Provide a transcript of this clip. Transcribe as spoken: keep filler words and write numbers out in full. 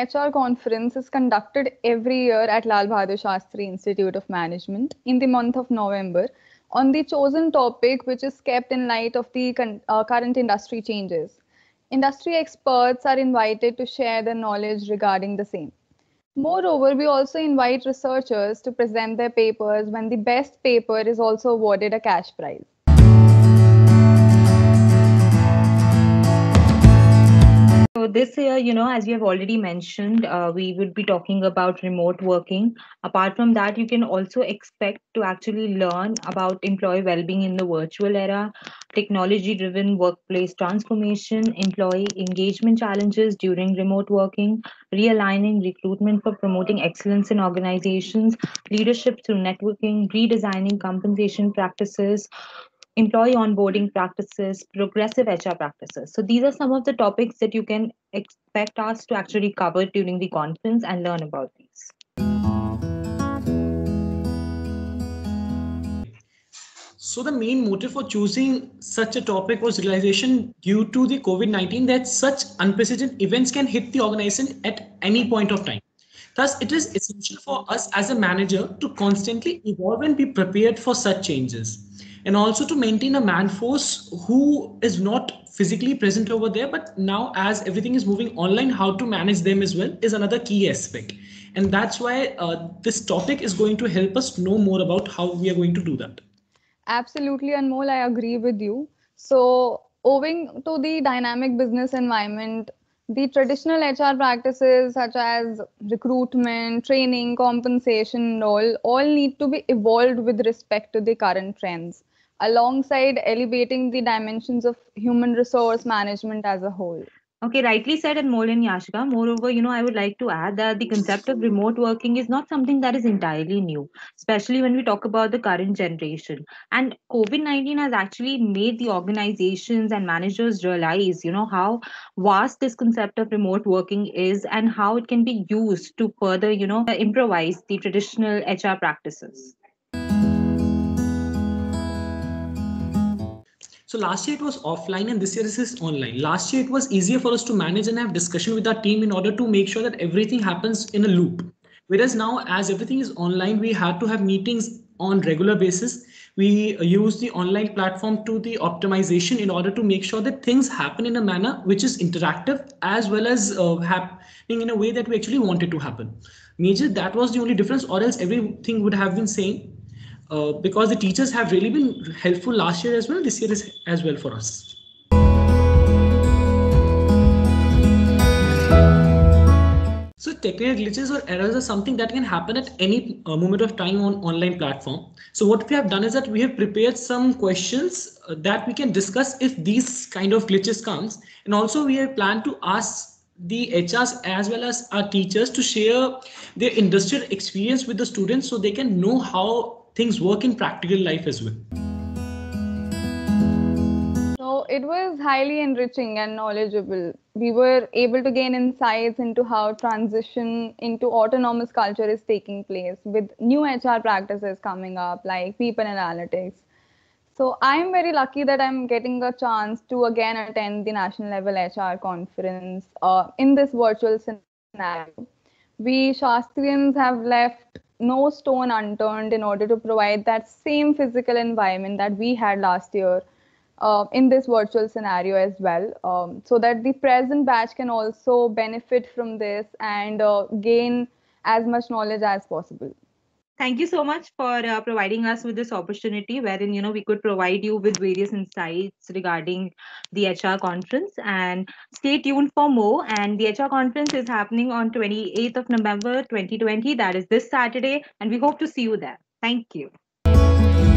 H R conference is conducted every year at Lal Bahadur Shastri Institute of Management in the month of November on the chosen topic, which is kept in light of the uh, current industry changes. Industry experts are invited to share their knowledge regarding the same. Moreover, we also invite researchers to present their papers when the best paper is also awarded a cash prize. So this year, you know, as you have already mentioned, uh, we will be talking about remote working. Apart from that, you can also expect to actually learn about employee well-being in the virtual era, technology-driven workplace transformation, employee engagement challenges during remote working, realigning recruitment for promoting excellence in organizations, leadership through networking, redesigning compensation practices, employee onboarding practices, progressive H R practices. So these are some of the topics that you can expect us to actually cover during the conference and learn about these. So the main motive for choosing such a topic was realization due to the COVID nineteen that such unprecedented events can hit the organization at any point of time. Thus, it is essential for us as a manager to constantly evolve and be prepared for such changes. And also to maintain a man force who is not physically present over there, but now as everything is moving online, how to manage them as well is another key aspect. And that's why uh, this topic is going to help us know more about how we are going to do that. Absolutely, Anmol, I agree with you. So, owing to the dynamic business environment, the traditional H R practices such as recruitment, training, compensation, and all, all need to be evolved with respect to the current trends, alongside elevating the dimensions of human resource management as a whole. Okay, rightly said, and more in Yashika. Moreover, you know, I would like to add that the concept of remote working is not something that is entirely new, especially when we talk about the current generation. And COVID nineteen has actually made the organizations and managers realize, you know, how vast this concept of remote working is and how it can be used to further, you know, improvise the traditional H R practices. So last year it was offline and this year it is online. Last year it was easier for us to manage and have discussion with our team in order to make sure that everything happens in a loop. Whereas now, as everything is online, we had to have meetings on regular basis. We use the online platform to the optimization in order to make sure that things happen in a manner which is interactive as well as uh, happening in a way that we actually want it to happen. Major, that was the only difference, or else everything would have been same. Uh, because the teachers have really been helpful last year as well, this year is as well for us. So technical glitches or errors are something that can happen at any uh, moment of time on online platform. So what we have done is that we have prepared some questions uh, that we can discuss if these kind of glitches comes, and also we have planned to ask the H Rs as well as our teachers to share their industrial experience with the students so they can know how things work in practical life as well. So it was highly enriching and knowledgeable. We were able to gain insights into how transition into autonomous culture is taking place with new H R practices coming up like people analytics. So I'm very lucky that I'm getting a chance to again attend the national level H R conference uh, in this virtual scenario. We Shastrians have left no stone unturned in order to provide that same physical environment that we had last year uh, in this virtual scenario as well, um, so that the present batch can also benefit from this and uh, gain as much knowledge as possible. Thank you so much for uh, providing us with this opportunity wherein, you know, we could provide you with various insights regarding the H R conference, and stay tuned for more. And the H R conference is happening on twenty-eighth of November twenty twenty, that is this Saturday, and we hope to see you there. Thank you.